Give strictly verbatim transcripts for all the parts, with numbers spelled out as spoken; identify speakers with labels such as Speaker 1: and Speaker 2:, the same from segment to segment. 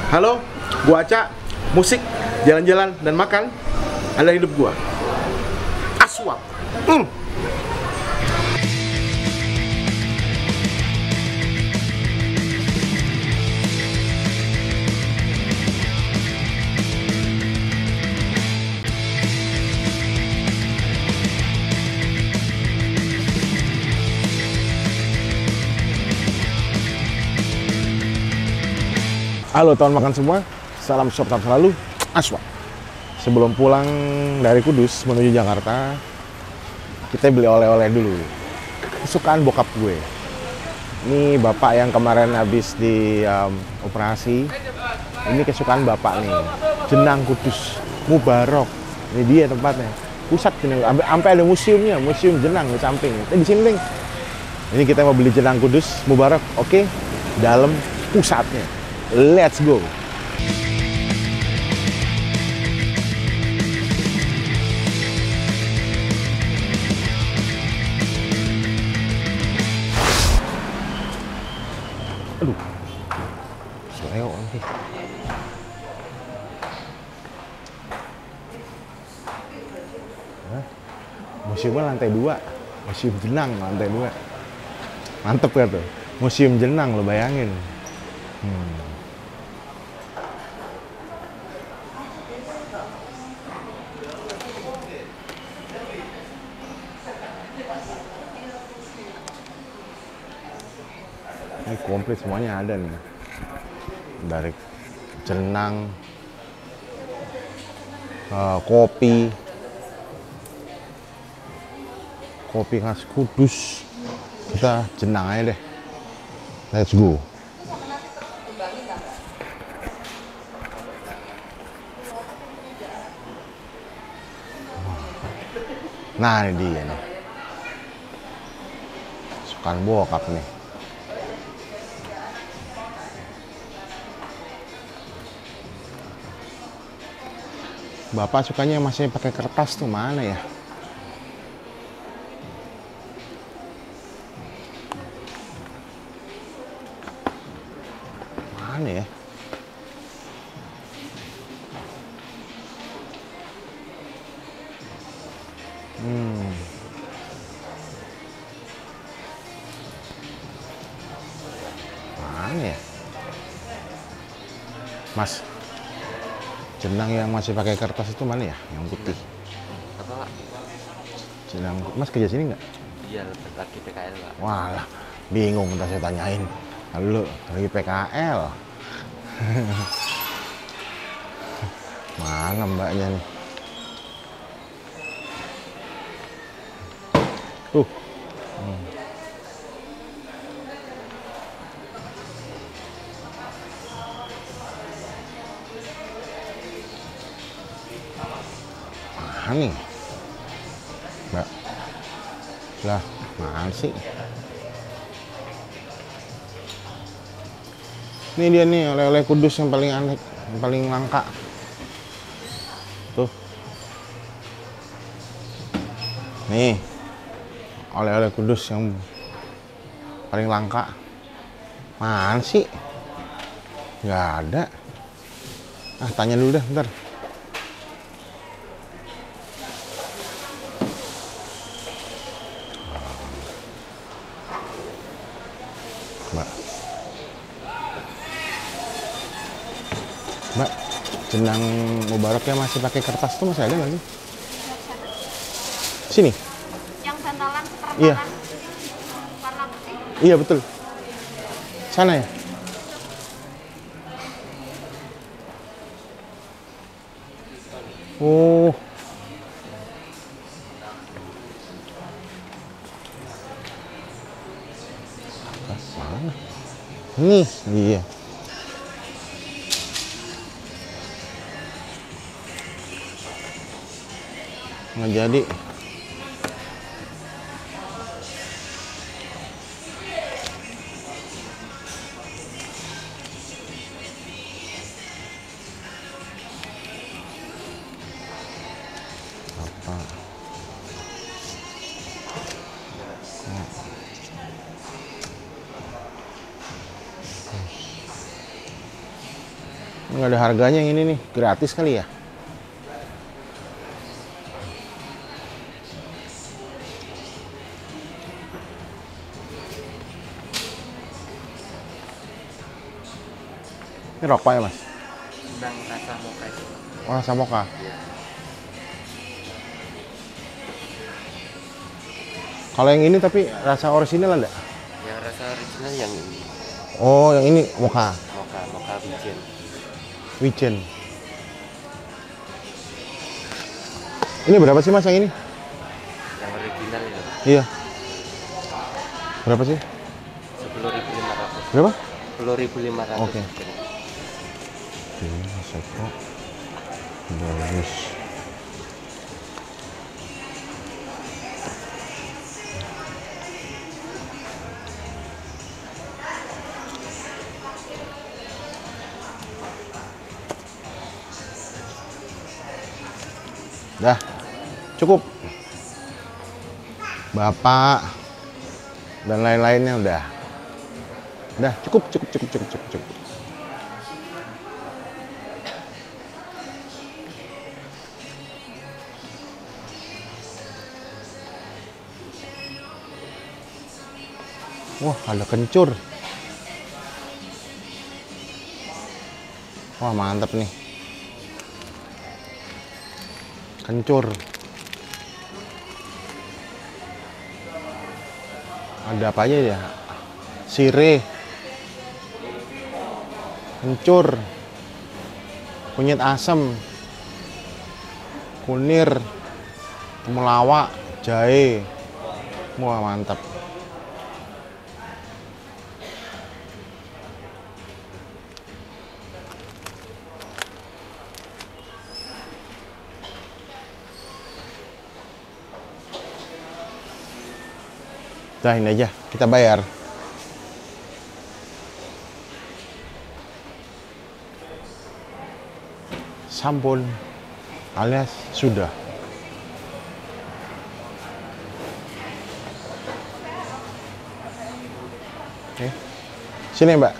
Speaker 1: Halo, gua Aca. Musik, jalan-jalan, dan makan adalah hidup gua. Aswap. Hmm. Halo teman makan semua, salam swap selalu, Aswap. Sebelum pulang dari Kudus menuju Jakarta, kita beli oleh-oleh dulu. Kesukaan bokap gue. Ini bapak yang kemarin habis di um, operasi. Ini kesukaan bapak nih, Jenang Kudus, Mubarok. Ini dia tempatnya, pusat jenang. Sampai ada museumnya, museum jenang di samping. Di sini, Link. Ini kita mau beli jenang Kudus, Mubarok. Oke, dalam pusatnya. Let's go. Aduh, seleo nanti. Museumnya lantai dua, museum jenang lantai dua. Mantep ya tuh, museum jenang lo bayangin. Hmm. Ini komplit semuanya ada nih, dari jenang, uh, kopi, kopi khas Kudus. Kita jenang aja deh. Let's go. Nah, ini dia nih. Sukaan bokap nih. Bapak sukanya masih pakai kertas tuh, mana ya? Mana ya? Hmm. Mana ya? Mas, jenang yang masih pakai kertas itu mana ya? Yang putih.
Speaker 2: Apa, Pak?
Speaker 1: Jenang, Mas kerja sini nggak?
Speaker 2: Iya, lagi P K L, Pak.
Speaker 1: Walah, bingung entah saya tanyain. Lalu lagi P K L. Mana mbaknya nih? Tuh. Hmm. Mana nih? Mbak. Lah, mana sih? Ini dia nih oleh-oleh Kudus yang paling aneh, yang paling langka. Tuh. Nih. Oleh-oleh Kudus yang paling langka. Mana sih? Nggak ada. Ah, tanya dulu dah, bentar. Mbak. Mbak, jenang Mubaroknya masih pakai kertas tuh masih ada nggak sih? Sini.
Speaker 3: Yang sandalan seperempat
Speaker 1: Iya.
Speaker 3: warna putih.
Speaker 1: Iya betul. Sana ya. Oh. Mana? Nih, iya. Nggak jadi. Apa? Nggak ada harganya yang ini nih, gratis kali ya. Ini rokok ya mas?
Speaker 2: Sedang rasa mocha itu.
Speaker 1: Oh, rasa mocha.
Speaker 2: Iya.
Speaker 1: Kalau yang ini tapi rasa orisinal ada?
Speaker 2: Yang rasa original yang ini.
Speaker 1: Oh, yang ini mocha.
Speaker 2: Mocha, mocha wijen.
Speaker 1: Wijen. Ini berapa sih mas yang ini?
Speaker 2: Yang original itu.
Speaker 1: Iya. Berapa sih?
Speaker 2: Sepuluh ribu lima ratus.
Speaker 1: Berapa?
Speaker 2: Sepuluh ribu lima ratus.
Speaker 1: Oke. Ini mas Eko. Bagus. Dah, cukup. Bapak dan lain-lainnya udah. Udah, cukup, cukup, cukup, cukup, cukup, cukup. Wah, ada kencur. Wah, mantap nih. Kencur. Ada apa aja ya? Sirih. Kencur. Kunyit asem. Kunir. Temulawak, jahe. Wah, mantap. Nah, ini aja, kita bayar. Sampun alias sudah. Oke. Sini, Mbak.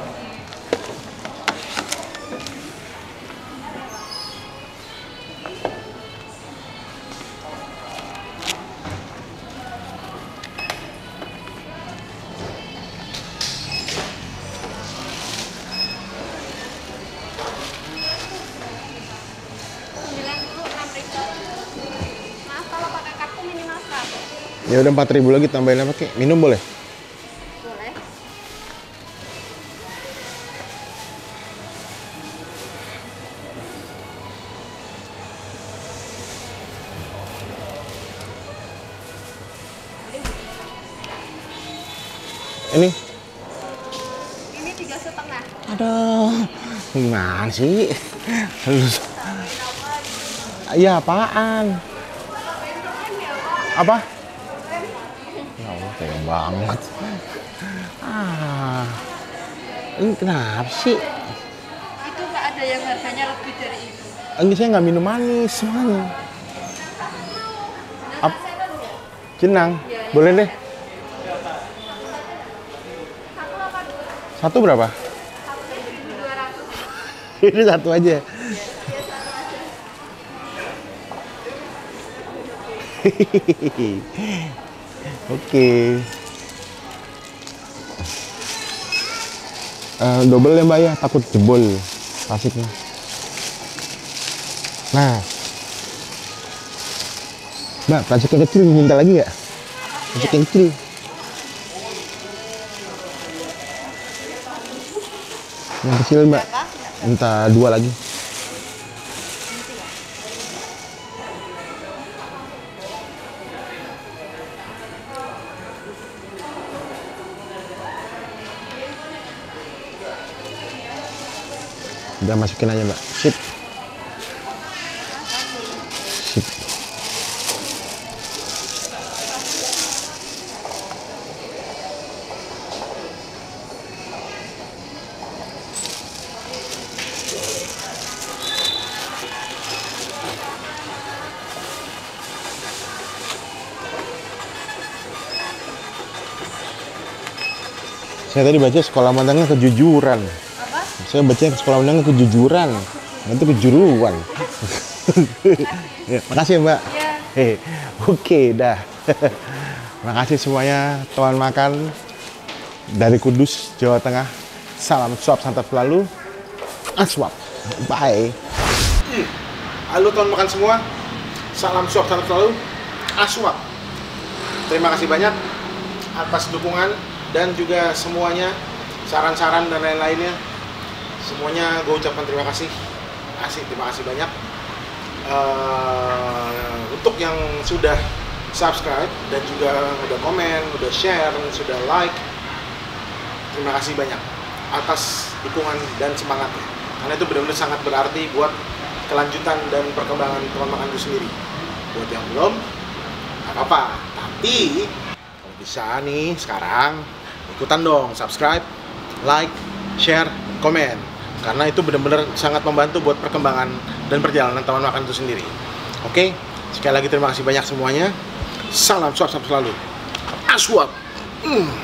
Speaker 3: sembilan puluh enam ribu. Mas, kalau pakai kartu minimal seratus.
Speaker 1: Ya udah empat ribu lagi, tambahin apa kek? Minum boleh?
Speaker 3: Boleh.
Speaker 1: Ini?
Speaker 3: Ini tiga setengah.
Speaker 1: Aduh, gimana sih? Halus. Iya, apaan? Apa? Ya Allah, kayak banget. Ah, ini kenapa sih?
Speaker 3: Itu nggak ada yang harganya lebih dari itu.
Speaker 1: Enggak, saya nggak minum manis semuanya. Ap Jenang, boleh deh. Satu berapa?
Speaker 3: dua ratus.
Speaker 1: Ini satu aja. Oke. Eh, double ya mbak ya, takut jebol plastiknya. Nah, mbak, plastik yang kecil minta lagi nggak? Plastik yang kecil. Yang kecil mbak, minta dua lagi. Udah masukin aja mbak. Sip. Sip. Saya tadi baca sekolah menengah kejujuran.
Speaker 3: Apa?
Speaker 1: Saya baca sekolah menengah kejujuran, nanti kejuruan. Ya, makasih Mbak.
Speaker 3: Iya.
Speaker 1: Eh, oke dah. Makasih semuanya teman makan dari Kudus, Jawa Tengah. Salam suap santap selalu. Aswap. Bye. Halo teman makan semua. Salam suap santap selalu. Aswap. Terima kasih banyak atas dukungan dan juga semuanya, saran-saran dan lain-lainnya. Semuanya gue ucapkan terima kasih. Asik, terima kasih banyak. Uh, untuk yang sudah subscribe dan juga udah komen, udah share, sudah like, terima kasih banyak atas dukungan dan semangatnya, karena itu benar-benar sangat berarti buat kelanjutan dan perkembangan teman makan itu sendiri. Buat yang belum, nggak apa-apa, tapi kalau bisa nih sekarang ikutan dong, subscribe, like, share, komen, karena itu benar-benar sangat membantu buat perkembangan dan perjalanan teman makan itu sendiri. Oke, sekali lagi terima kasih banyak semuanya. Salam suap selalu. Aswap. Mm.